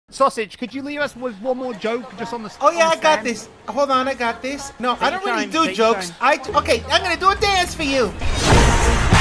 Sausage, could you leave us with one more joke just on the Oh yeah, on the I got stand? this. Hold on, I got this. No, I don't really your do time, jokes. Okay, I'm gonna do a dance for you.